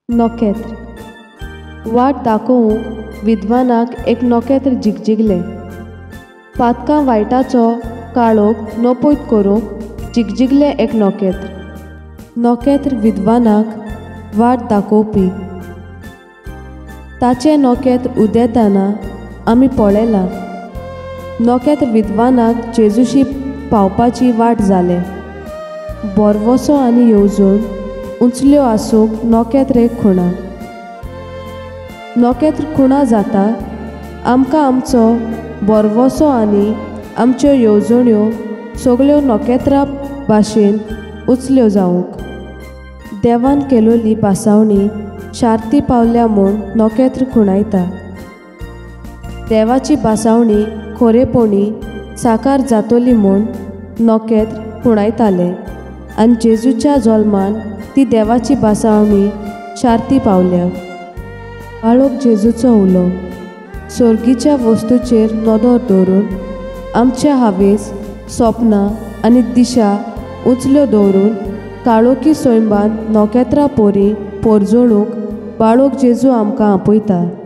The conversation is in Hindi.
नोकेत्र वाट दाखोवंक विद्वानाक एक नोकेत्र जिगजिगलें। पातकां वायटाचो काळोख नपयत करूंक जिगजिगलें एक नोकेत्र। नोकेत्र विद्वानाक वाट दाखोवपी। ताचें नोकेत्र उदेतना आमी पळयलां। नोकेत्र विद्वानाक जेजूशी पावपाची वाट जालें। बोरवोसो आनी येवजण उंचल्यो आसूंक नोकेत्र एक खुणा। नोकेत्र खुणा जाता आमकां आमचो बोरवोसो आनी आमच्यो येवजण्यो सगळ्यो नोकेत्रा भाशेन उचल्यो जावंक। देवान केलोली बासावणी शार्ती पावल्या म्हूण नोकेत्र खुणायता। देवाची बासावणी खोरेपणी साकार जातोली म्हूण नोकेत्र खुणायताले आनी जेजूच्या जल्मान ती देवाची बासावणी शार्ती पावल्या। बाळोक जेजूचो उलो सर्गीच्या वस्तूचेर नदर दवरून आमच्या हावेस सपनां आनी दिशा उंचल्यो दवरून काळोखी सैमांत नोकेत्रा पोरी परजणूक बाळोक जेजू आमकां आपयता।